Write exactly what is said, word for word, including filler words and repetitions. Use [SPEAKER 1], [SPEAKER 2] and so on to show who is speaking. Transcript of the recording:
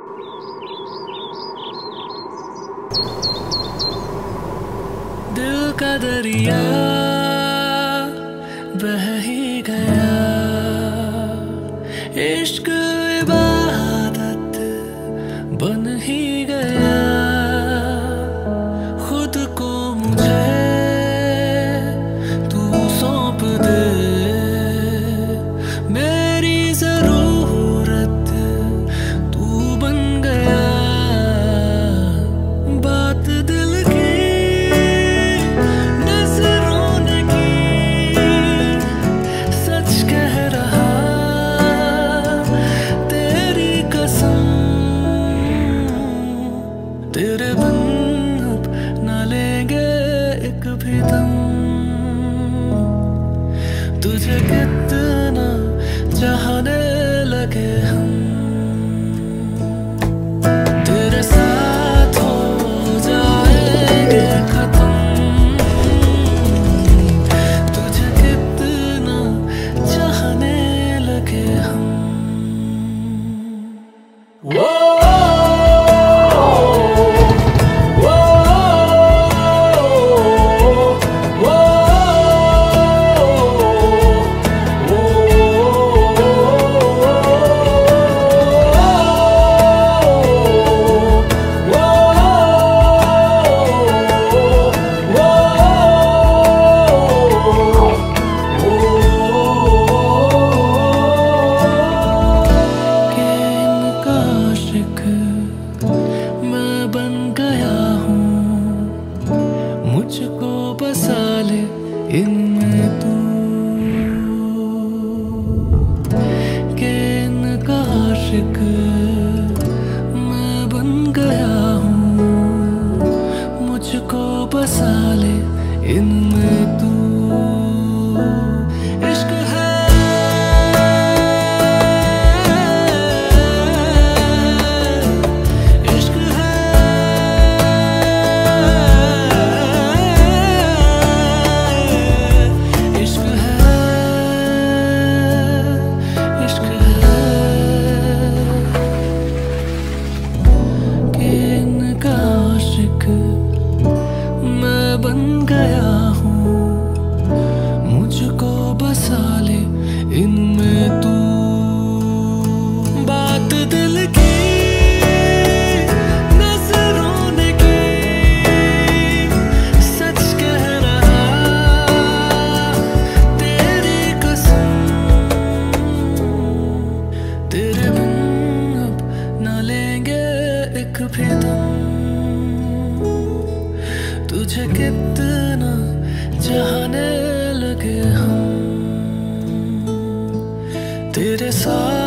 [SPEAKER 1] दिल का दरिया बह ही गया, इश्क इबादत बन ही गया। खुद को मुझे तू सौंप दे, मेरी जरूरत तू बन गया। बात दिल की नजरों ने की, सच कह रहा तेरी कसम। तेरे बिन अब न लेंगे एक भी दम। तुझे कितना चाहने लगे हम, तेरे साथ हो जाएंगे खत्म। तुझे कितना चाहने लगे हम। वो मुझको बसा ले इनमें तू, के इनका आशिक मैं बन गया हूँ। मुझको बसा ले इनमें तू। इश्क है बन गया हूँ, मुझको बसा ले इनमें तू। बात दिल की नजरों ने की, सच कह रहा तेरी कसम। तेरे बिन अब न लेंगे एक भी दम। तुझे कितना चाहने लगे हम, तेरे साथ